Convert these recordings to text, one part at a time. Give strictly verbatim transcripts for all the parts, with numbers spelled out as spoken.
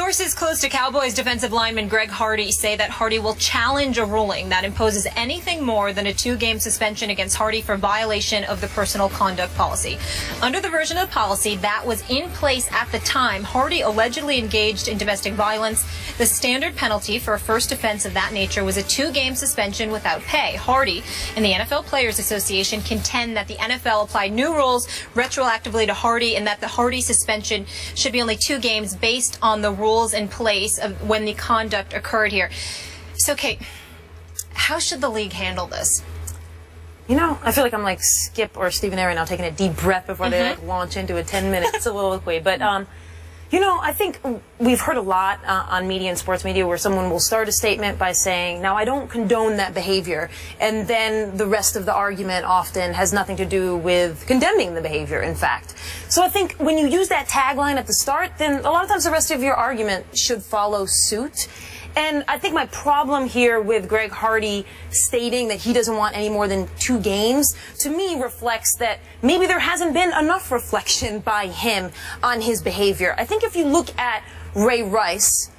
Sources close to Cowboys defensive lineman Greg Hardy say that Hardy will challenge a ruling that imposes anything more than a two-game suspension against Hardy for violation of the personal conduct policy. Under the version of the policy that was in place at the time Hardy allegedly engaged in domestic violence, the standard penalty for a first offense of that nature was a two-game suspension without pay. Hardy and the N F L Players Association contend that the N F L applied new rules retroactively to Hardy and that the Hardy suspension should be only two games based on the rules in place of when the conduct occurred here. So, Kate, how should the league handle this? You know, I feel like I'm like Skip or Stephen A right now, taking a deep breath before mm-hmm. they like launch into a ten minute soliloquy. But, um, you know, I think we've heard a lot uh, on media and sports media where someone will start a statement by saying, now, I don't condone that behavior. And then the rest of the argument often has nothing to do with condemning the behavior, in fact. So I think when you use that tagline at the start, then a lot of times the rest of your argument should follow suit. And I think my problem here with Greg Hardy stating that he doesn't want any more than two games, to me reflects that maybe there hasn't been enough reflection by him on his behavior. I think if you look at Ray Rice,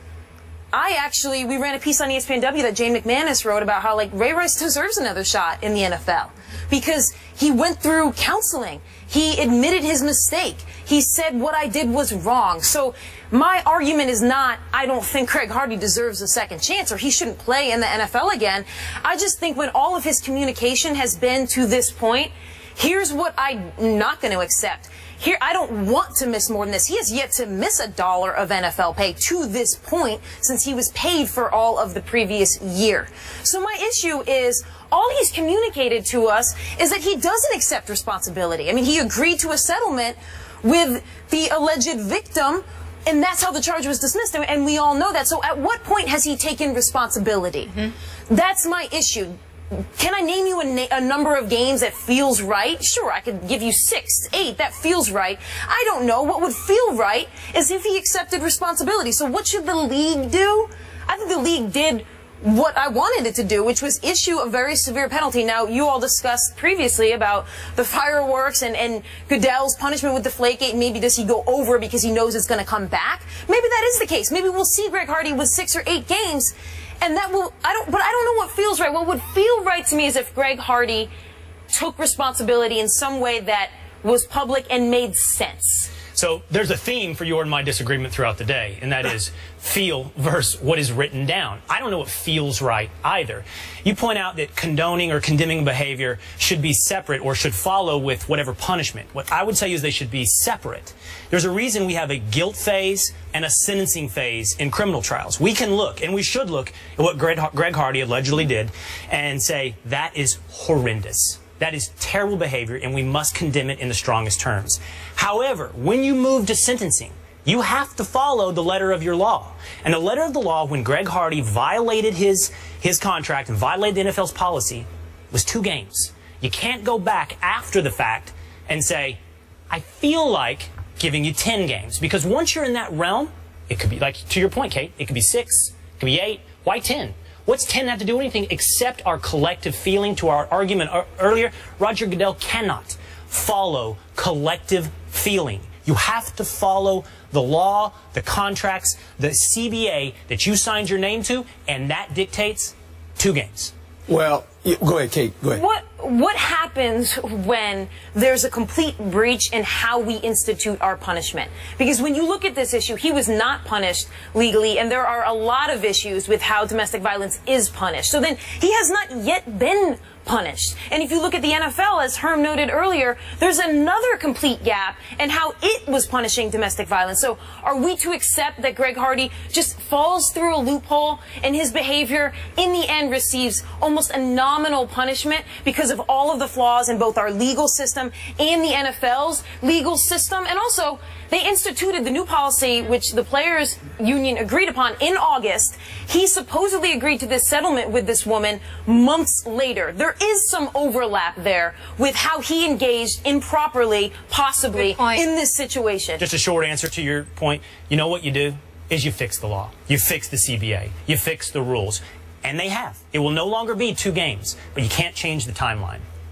I actually, we ran a piece on E S P N W that Jane McManus wrote about how, like, Ray Rice deserves another shot in the N F L because he went through counseling. He admitted his mistake. He said what I did was wrong. So my argument is not, I don't think Greg Hardy deserves a second chance or he shouldn't play in the N F L again. I just think when all of his communication has been to this point, here's what I'm not going to accept. Here, I don't want to miss more than this. He has yet to miss a dollar of N F L pay to this point since he was paid for all of the previous year. So my issue is all he's communicated to us is that he doesn't accept responsibility. I mean, he agreed to a settlement with the alleged victim, and that's how the charge was dismissed, and we all know that. So at what point has he taken responsibility? Mm-hmm. That's my issue. Can I name you a, na a number of games that feels right? Sure, I could give you six, eight, that feels right. I don't know. What would feel right is if he accepted responsibility. So what should the league do? I think the league did what I wanted it to do, which was issue a very severe penalty. Now, you all discussed previously about the fireworks and, and Goodell's punishment with Deflategate. Maybe does he go over because he knows it's going to come back? Maybe that is the case. Maybe we'll see Greg Hardy with six or eight games. And that will, I don't, but I don't know what feels right. What would feel right to me is if Greg Hardy took responsibility in some way that was public and made sense. So there's a theme for your and my disagreement throughout the day, and that is feel versus what is written down. I don't know what feels right either. You point out that condoning or condemning behavior should be separate or should follow with whatever punishment. What I would tell you is they should be separate. There's a reason we have a guilt phase and a sentencing phase in criminal trials. We can look, and we should look, at what Greg, Greg Hardy allegedly did and say that is horrendous. That is terrible behavior, and we must condemn it in the strongest terms. However, when you move to sentencing, you have to follow the letter of your law. And the letter of the law, when Greg Hardy violated his, his contract and violated the N F L's policy, was two games. You can't go back after the fact and say, I feel like giving you ten games. Because once you're in that realm, it could be, like to your point, Kate, it could be six, it could be eight. Why ten? What's ten have to do anything except our collective feeling? To our argument earlier, Roger Goodell cannot follow collective feeling. You have to follow the law, the contracts, the C B A that you signed your name to, and that dictates two games. Well, go ahead, Kate. Go ahead. What what happens when there's a complete breach in how we institute our punishment? Because when you look at this issue, he was not punished legally, and there are a lot of issues with how domestic violence is punished. So then he has not yet been punished. And if you look at the N F L, as Herm noted earlier, there's another complete gap in how it was punishing domestic violence. So are we to accept that Greg Hardy just falls through a loophole and his behavior in the end receives almost a nominal punishment because of all of the flaws in both our legal system and the N F L's legal system? And also, they instituted the new policy, which the players' union agreed upon in August. He supposedly agreed to this settlement with this woman months later. There is some overlap there with how he engaged improperly, possibly, in this situation. Just a short answer to your point. You know what you do is you fix the law. You fix the C B A. You fix the rules. And they have. It will no longer be two games, but you can't change the timeline.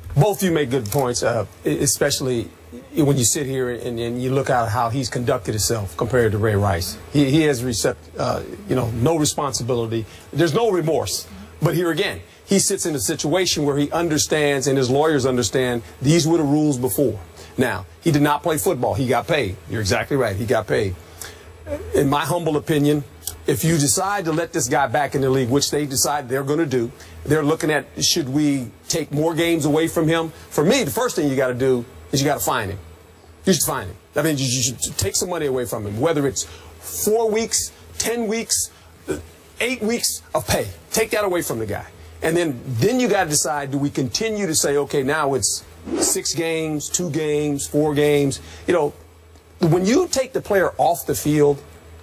Both of you make good points, uh, especially when you sit here and, and you look at how he's conducted himself compared to Ray Rice. He, he has recept, uh, you know, no responsibility. There's no remorse. But here again, he sits in a situation where he understands, and his lawyers understand, these were the rules before. Now, he did not play football. He got paid. You're exactly right. He got paid. In my humble opinion, if you decide to let this guy back in the league, which they decide they're going to do, they're looking at, should we take more games away from him? For me, the first thing you got to do is you got to fine him. You should fine him. I mean, you should take some money away from him, whether it's four weeks, ten weeks, eight weeks of pay. Take that away from the guy. And then, then you got to decide, do we continue to say, okay, now it's six games, two games, four games. You know, when you take the player off the field,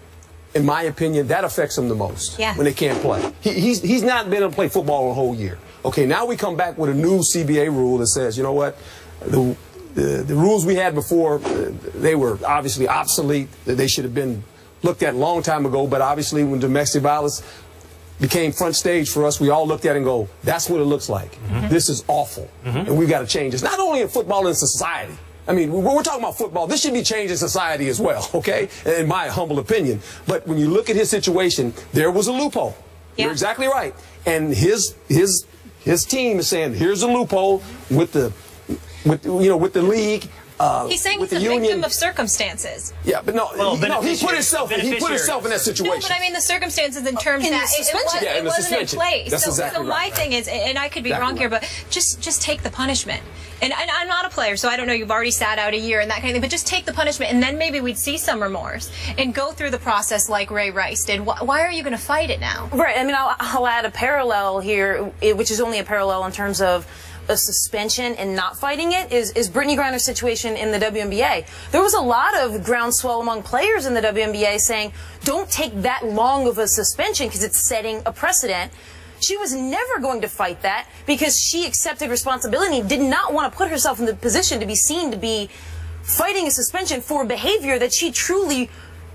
in my opinion, that affects him the most. Yeah. When they can't play. He, he's, he's not been able to play football a whole year. Okay, now we come back with a new C B A rule that says, you know what, the, the, the rules we had before, uh, they were obviously obsolete. They should have been looked at a long time ago, but obviously when domestic violence became front stage for us, we all looked at it and go, that's what it looks like. Mm-hmm. This is awful. Mm-hmm. And we've got to change this. Not only in football, in society. I mean, we're talking about football. This should be changed in society as well, okay? In my humble opinion. But when you look at his situation, there was a loophole. Yeah. You're exactly right. And his his his team is saying, here's a loophole with the with you know with the league. Uh, He's saying with it's the a union. victim of circumstances. Yeah, but no, well, he, no, he put himself he put himself in that situation. No, but I mean the circumstances in terms in that the it, it, was, yeah, it in the wasn't in suspension. place. That's so, exactly so my right. thing is, and I could be exactly wrong here, right. but just just take the punishment. And, and I'm not a player, so I don't know. You've already sat out a year and that kind of thing. But just take the punishment, and then maybe we'd see some remorse and go through the process like Ray Rice did. Why, why are you going to fight it now? Right. I mean, I'll, I'll add a parallel here, which is only a parallel in terms of a suspension and not fighting it, is, is Brittany Griner's situation in the W N B A. There was a lot of groundswell among players in the W N B A saying, don't take that long of a suspension because it's setting a precedent. She was never going to fight that because she accepted responsibility and did not want to put herself in the position to be seen to be fighting a suspension for behavior that she truly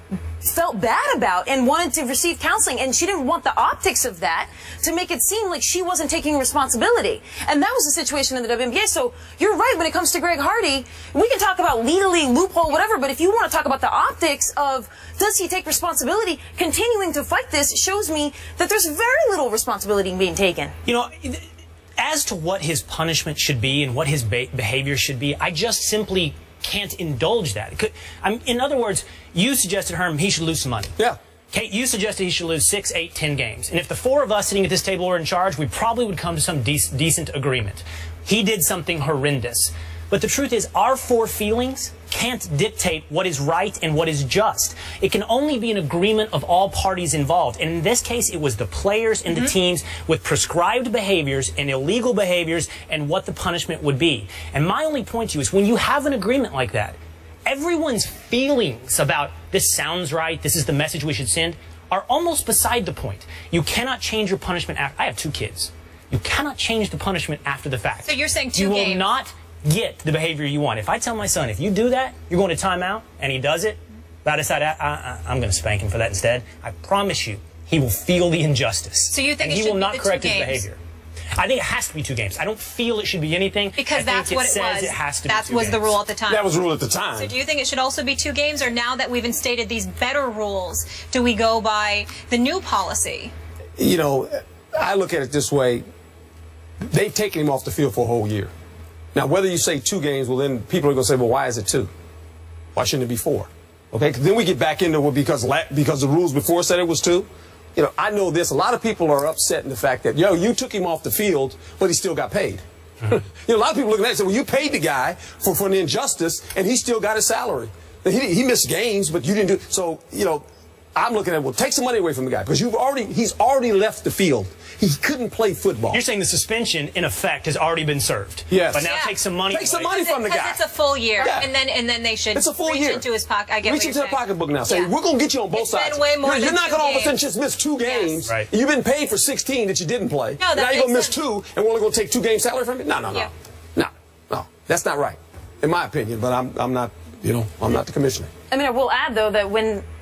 felt bad about and wanted to receive counseling, and she didn't want the optics of that to make it seem like she wasn't taking responsibility. And that was the situation in the W N B A. So you're right, when it comes to Greg Hardy, we can talk about legally, loophole, whatever, but if you want to talk about the optics of does he take responsibility, continuing to fight this shows me that there's very little responsibility being taken. You know, as to what his punishment should be and what his be behavior should be, I just simply can't indulge that. Could, I'm, in other words, you suggested, Herm, he should lose some money. Yeah. Kate, you suggested he should lose six, eight, ten games. And if the four of us sitting at this table were in charge, we probably would come to some de decent agreement. He did something horrendous. But the truth is, our four feelings can't dictate what is right and what is just. It can only be an agreement of all parties involved. And in this case, it was the players and mm-hmm. the teams with prescribed behaviors and illegal behaviors and what the punishment would be. And my only point to you is when you have an agreement like that, everyone's feelings about this sounds right, this is the message we should send, are almost beside the point. You cannot change your punishment after. I have two kids. You cannot change the punishment after the fact. So you're saying two you games. will not get the behavior you want. If I tell my son, if you do that, you're going to timeout, and he does it, but I decide I, I, I'm going to spank him for that instead, I promise you, he will feel the injustice. So you think and it he should will not be the correct two his games? behavior. I think it has to be two games. I don't feel it should be anything. Because I that's think what it it says was. It has to that be two was games. the rule at the time. That was the rule at the time. So do you think it should also be two games, or now that we've instated these better rules, do we go by the new policy? You know, I look at it this way. They've taken him off the field for a whole year. Now, whether you say two games, well, then people are going to say, well, why is it two? Why shouldn't it be four? Okay, then we get back into it because, because the rules before said it was two. You know, I know this. A lot of people are upset in the fact that, yo, you took him off the field, but he still got paid. Mm-hmm. You know, a lot of people looking at it and say, well, you paid the guy for, for an injustice, and he still got his salary. He, he missed games, but you didn't do. So, you know, I'm looking at, well, take some money away from the guy because you've already, he's already left the field. He couldn't play football. You're saying the suspension, in effect, has already been served. Yes. But now Yeah. take some money. Take some away. money from the guy. Because it's a full year, Yeah. and then and then they should It's a full reach year. into his pocket. I get Reach what into you're the saying. pocketbook now. Say, Yeah. we're going to get you on both It's been sides. way more you're than you're not two going to all of a sudden games. just miss two games. Right. You've been paid for sixteen that you didn't play. No, that now you're going to miss makes two, and we're only going to take two games salary from it? No, no, no. Yeah. No, no. That's not right, in my opinion, but I'm, I'm not, you know, I'm not the commissioner. I mean, I will add, though, that when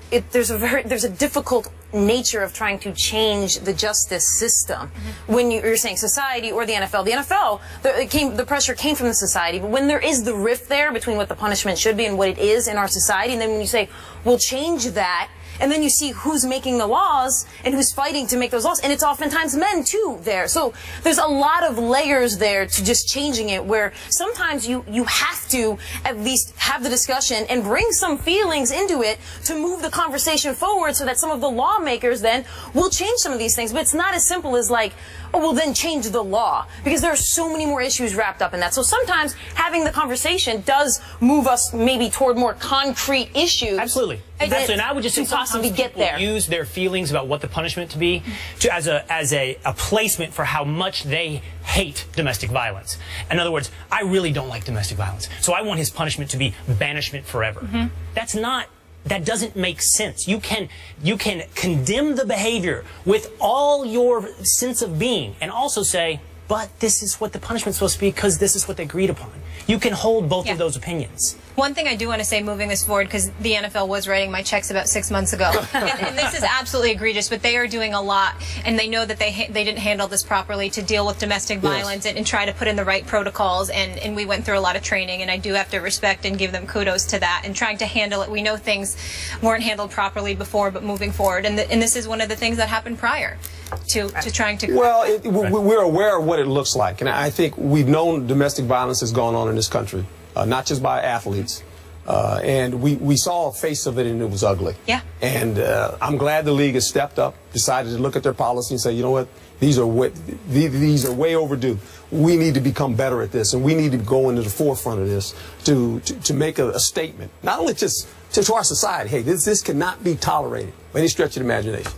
it, there's a very there's a difficult nature of trying to change the justice system. Mm-hmm. When you, you're saying society or the N F L, the N F L, the, it came, the pressure came from the society. But when there is the rift there between what the punishment should be and what it is in our society, and then when you say we'll change that. And then you see who's making the laws and who's fighting to make those laws. And it's oftentimes men, too, there. So there's a lot of layers there to just changing it, where sometimes you, you have to at least have the discussion and bring some feelings into it to move the conversation forward so that some of the lawmakers then will change some of these things. But it's not as simple as like, oh, well, then change the law, because there are so many more issues wrapped up in that. So sometimes having the conversation does move us maybe toward more concrete issues. Absolutely. Absolutely. And I would just say sometimes get people there. use their feelings about what the punishment to be to, as a as a, a placement for how much they hate domestic violence. In other words, I really don't like domestic violence, so I want his punishment to be banishment forever. Mm-hmm. That's not. That doesn't make sense. You can you can condemn the behavior with all your sense of being and also say, but this is what the punishment's supposed to be because this is what they agreed upon. You can hold both yeah. of those opinions. One thing I do want to say moving this forward, because the N F L was writing my checks about six months ago, and, and this is absolutely egregious, but they are doing a lot, and they know that they ha they didn't handle this properly to deal with domestic violence yes. and, and try to put in the right protocols, and, and we went through a lot of training, and I do have to respect and give them kudos to that, and trying to handle it. We know things weren't handled properly before, but moving forward, and, the, and this is one of the things that happened prior to, to trying to... Well, it, we're aware of what it looks like, and I think we've known domestic violence has gone on in this country, uh, not just by athletes. Uh, and we, we saw a face of it, and it was ugly. Yeah. And uh, I'm glad the league has stepped up, decided to look at their policy and say, you know what, these are way, these are way overdue. We need to become better at this, and we need to go into the forefront of this to to, to make a, a statement, not only just to, to our society. Hey, this this cannot be tolerated by any stretch of the imagination.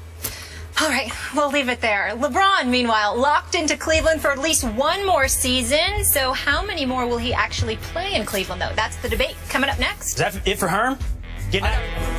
All right, we'll leave it there. LeBron, meanwhile, locked into Cleveland for at least one more season. So how many more will he actually play in Cleveland, though? That's the debate coming up next. Is that it for Herm? Getting out.